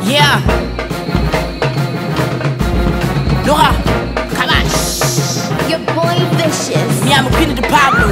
Yeah. Laura, Kalash. Your boy Vicious. Me, I'm a queen of the Pablo.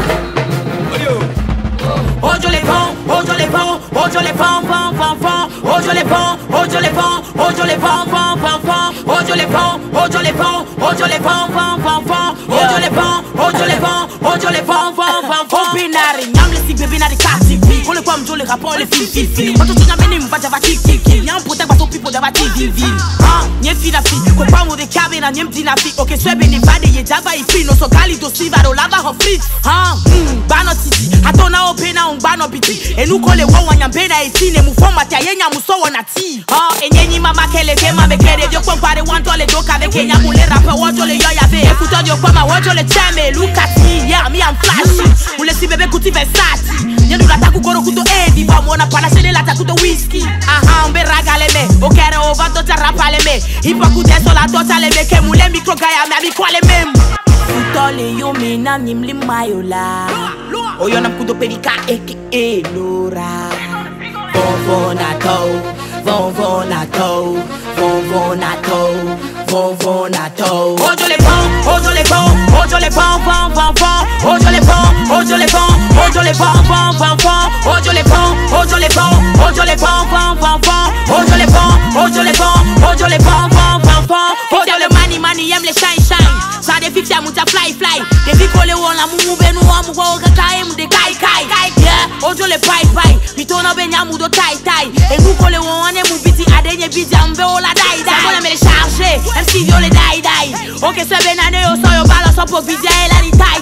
Hoje eu levão, hoje eu levão, hoje eu levão, vão, vão, vão. Hoje eu levão, hoje eu levão, hoje eu levão, vão, vão, vão. Hoje eu levão, hoje eu levão, hoje eu levão, vão, vão, vão. Hoje eu levão, hoje eu levão, hoje eu levão, vão, vão, vão. Binari, nyam lesi bébé na de KTV. On le voit m'jole rapport les filles. Quand tu n'as pas même pas d'avoir kick. Nyam pour t'avoir ton pipo d'avoir TV. Ah, nye fi na fi, ko pa mo de cabe na nyem di na fi. Ok, swebe ni vade ye java ifi. No so gali do si vado lava ho free. Ah, bano titi, atona open na bano biti. E nuko le wo wanyambe na etine mu format ya yenya mu so wana ti. Ah, enyenyi mama kele kema me kere dio compare one tole do ka avec enya mu le rapper wojo le yo ya ve. Écoute dio kwa ma wojo le cheme look at me. Yeah, me I'm flashy. Mu le si bébé kuti Versace. Nyenu la taku goro kuto evi ba mo na pana shele la taku to whisky. Aha, mbe ragale me. Okere over to rapale me. Ipa kute so la tota le me ke mu le micro gaya me abi kwa le mem. Futole yo me na nimli mayola. Oyo nam kudo pelika aka Laura. Von na to, von na to, von na to, von na to. Hoje eu levão, hoje eu levão, hoje eu levão, vão, vão, vão. Hoje eu levão, hoje eu levão, hoje eu levão, vão, vão, vão. Hoje eu levão, hoje eu levão, hoje eu levão, vão, vão, vão. Hoje eu levão, hoje eu levão, hoje eu levão, vão, vão, vão. Hoje eu le money, yem le shine, shine. Ça des filles, mucha fly, fly. Des filles collées on la mou benu amu go kai mu de kai. Yeah, hoje eu le pai. Pitona benya mu do tai. Et nous collé on est mu biti adenye biti ambe ola dai. On me le charger, MC viole dai. Ok, c'est benane yo so yo balance up pour video la di tai.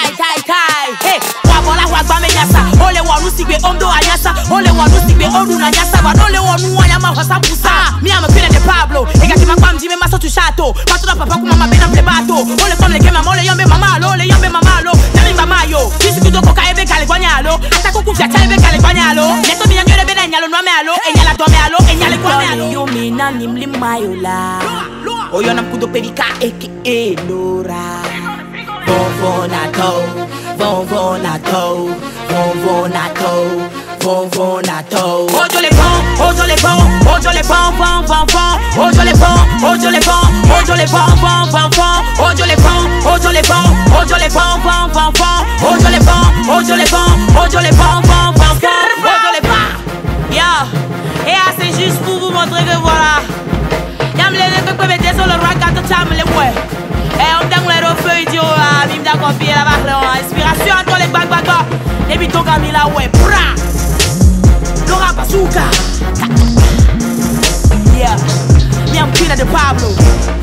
Hey, wa ba me nyasa. Ole wa nu sigbe omdo anyasa. Ole wa nu sigbe odu na nyasa. Ba ole wa nu anyama hosa pusa. Me am a queen of the Pablo. E gati makwa mjime maso tu chateau. Pato na papa kuma mabena ple bato. Ole comme le kema ole yombe mama lo. Nami mama yo. Kisi kudo koka ebe kale gwanyalo. Ata kuku fya chale ebe kale gwanyalo. Neto mi nyore bena nyalo no me alo. Enyala do me alo. Enyale kwa me alo. Yo mi na nimli mayola. Oyo nam kudo pelika aka Laura. Von na to, von na to, von na to, von na to. Hoje eu levão, hoje eu levão, hoje eu levão, vão, vão, vão. Hoje eu levão, hoje eu levão, hoje eu levão, vão, vão, vão. Hoje eu levão, hoje eu levão, hoje eu levão, vão, vão, vão. Hoje eu levão, hoje eu levão, hoje eu levão, vão, vão, vão. Hoje eu levão. Yeah, et c'est juste pour vous montrer que voilà. Y'a me les que peut mettre sur le rock à tout ça me les ouais. Et on t'a le feu idiot là, bim da copier la barre inspiration entre les bag et puis ton gars là ouais, bra. Laura Bazooka. Yeah, me I'm queen of the Pablo.